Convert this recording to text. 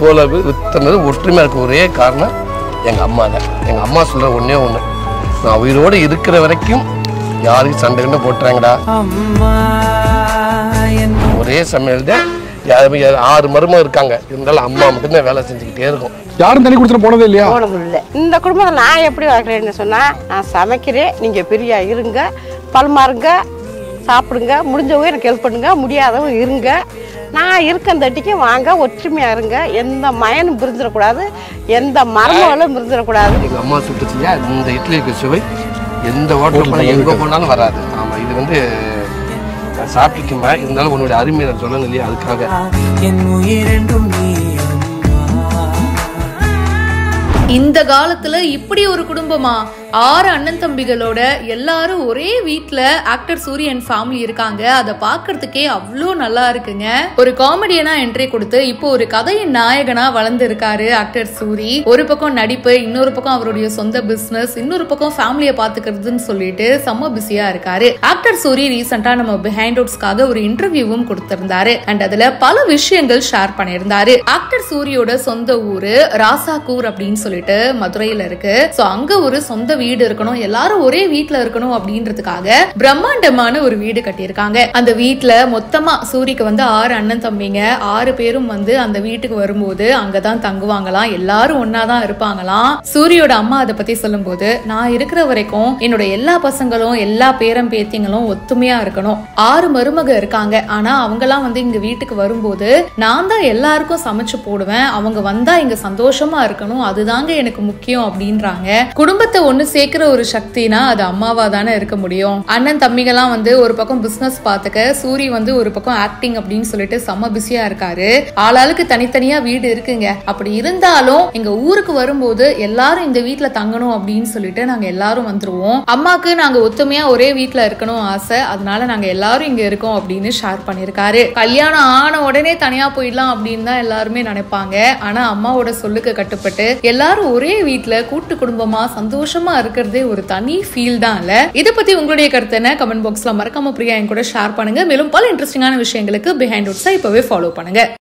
இவ்வளவு இத்தனை ஒற்றுமையாக இருக்க ஒரே காரணம் எங்கள் அம்மா தான். எங்கள் அம்மா சொல்கிற ஒன்றே ஒன்று, நான் உயிரோடு இருக்கிற வரைக்கும் யாருக்கு சண்டை கண்டு போட்டுறாங்கடா. ஒரே சமையல் தான் 6 மருமகம் இருக்காங்க, இருந்தாலும் அம்மா மட்டும்தான் வேலை செஞ்சுக்கிட்டே இருக்கும். யாரும் தண்ணி குடிச்சு போனதே இல்லையா? போனது இல்லை. இந்த குடும்பத்தை நான் எப்படி வளர்க்குறேன்னு சொன்னால், நான் சமைக்கிறேன், நீங்கள் பெரியா இருங்க, பல்மாருங்க, சாப்பிடுங்க, முடிஞ்சவங்க எனக்கு ஹெல்ப் பண்ணுங்க, முடியாதவங்க இருங்க. நான் இருக்க தட்டிக்கு வாங்க, ஒற்றுமையாக இருங்க. எந்த மயனும் பிரிஞ்சிடக்கூடாது, எந்த மரங்களும் பிரிஞ்சிடக்கூடாது. எங்கள் அம்மா சுட்டுச்சியா இந்த இட்லி இருக்க சுவை எந்த ஹோட்டல் எங்கே போனாலும் வராது. ஆமாம், இது வந்து சாப்பிட்டுக்குமா, இருந்தாலும் உன்னுடைய அருமையை நான் சொல்லணும் இல்லையா, அதுக்காக. இந்த காலத்துல இப்படி ஒரு குடும்பமா? 6 அண்ணன் தம்பிகளோட எல்லாரும் ஒரே வீட்ல ஆக்டர் சூரி அண்ட் ஃபேமிலி இருக்காங்க. அதை பாக்குறதுக்கே அவ்வளோ நல்லா இருக்குங்க. ஒரு காமெடியனா என்ட்ரி கொடுத்து இப்போ ஒரு கதையின் நாயகனா வளர்ந்து இருக்காரு ஆக்டர் சூரி. ஒரு பக்கம் நடிப்பு, இன்னொரு பக்கம் அவருடைய சொந்த பிசினஸ், இன்னொரு பக்கம் ஃபேமிலியை பாத்துக்கிறதுன்னு சொல்லிட்டு செம்ம பிஸியா இருக்காரு. ஆக்டர் சூரி ரீசெண்டா நம்ம பிஹைண்ட் அவுட்ஸ்க்காக ஒரு இன்டர்வியூவும் கொடுத்திருந்தாரு. அண்ட் அதுல பல விஷயங்கள் ஷேர் பண்ணியிருந்தாரு. ஆக்டர் சூரியோட சொந்த ஊரு ராசாக்கூர் அப்படின்னு சொல்லிட்டு மதுரையில இருக்கு. சோ அங்க ஒரு சொந்த வீடு இருக்கணும், எல்லாரும் ஒரே வீட்ல இருக்கணும் அப்படின்றதுக்காக பிரம்மாண்டமான ஒரு வீடு கட்டியிருக்காங்க. அந்த வீட்ல மொத்தமா சூரிக்கு வந்து 6 அண்ணன் தம்பிங்க, 6 பேரும் வந்து அந்த வீட்டுக்கு வரும்போது அங்கதான் தங்குவாங்களாம், எல்லாரும் ஒன்னாதான் இருப்பாங்களாம். சூரியோட அம்மா அதை பத்தி சொல்லும் போது, நான் இருக்கிற வரைக்கும் என்னோட எல்லா பசங்களும் எல்லா பேரம் பேத்திங்களும் ஒத்துமையா இருக்கணும். 6 மருமக இருக்காங்க, ஆனா அவங்கெல்லாம் வந்து இங்க வீட்டுக்கு வரும்போது நான் தான் எல்லாருக்கும் சமைச்சு போடுவேன், அவங்க வந்தா இங்க சந்தோஷமா இருக்கணும், அதுதாங்க எனக்கு முக்கியம் அப்படின்றாங்க. குடும்பத்தை ஒண்ணு சேர்க்கிற ஒரு சக்தினா அது அம்மாவா தானே இருக்க முடியும். அண்ணன் தம்பிகள்லாம் வந்து ஒரு பக்கம் பிசினஸ் பாத்துக்க, சூரி வந்து ஒரு பக்கம் ஆக்டிங் அப்படின்னு சொல்லிட்டு செம்ம பிஸியா இருக்காரு. ஆளாளுக்கு தனித்தனியா வீடு இருக்குங்க. அப்படி இருந்தாலும் எங்க ஊருக்கு வரும்போது எல்லாரும் இந்த வீட்டுல தங்கணும் அப்படின்னு சொல்லிட்டு நாங்க எல்லாரும் வந்துருவோம். அம்மாக்கு நாங்க ஒத்துமையா ஒரே வீட்டுல இருக்கணும் ஆசை, அதனால நாங்க எல்லாரும் இங்க இருக்கோம் அப்படின்னு ஷேர் பண்ணிருக்காரு. கல்யாணம் ஆன உடனே தனியா போயிடலாம் அப்படின்னு தான் எல்லாருமே நினைப்பாங்க. ஆனா அம்மாவோட சொல்லுக்கு கட்டுப்பட்டு எல்லாரும் ஒரே வீட்டுல கூட்டு குடும்பமா சந்தோஷமா இருக்கிறதே ஒரு தனி ஃபீல் தான் இல்ல? இதை பத்தி உங்களுடைய கருத்து என்ன? கமெண்ட் பாக்ஸ்ல மறக்காம பிரியா என் கூட ஷேர் பண்ணுங்க. மேலும் பல இன்ட்ரெஸ்டிங்கான விஷயங்களுக்கு பிஹைண்ட் அவுட்ஸை இப்பவே ஃபாலோ பண்ணுங்க.